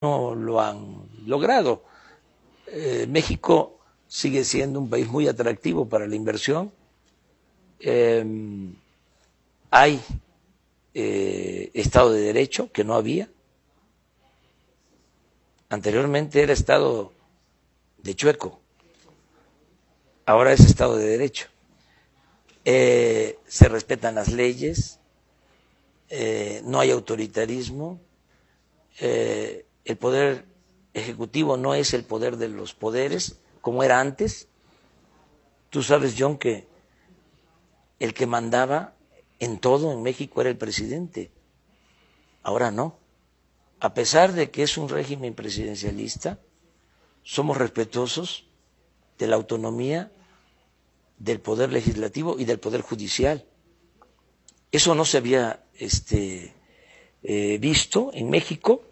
no lo han logrado. México sigue siendo un país muy atractivo para la inversión. Hay Estado de Derecho, que no había. Anteriormente era Estado de chueco, ahora es Estado de Derecho. Se respetan las leyes, no hay autoritarismo, el poder ejecutivo no es el poder de los poderes como era antes. Tú sabes, John, que el que mandaba en todo en México era el presidente. Ahora no. A pesar de que es un régimen presidencialista, somos respetuosos de la autonomía del poder legislativo y del poder judicial. Eso no se había visto en México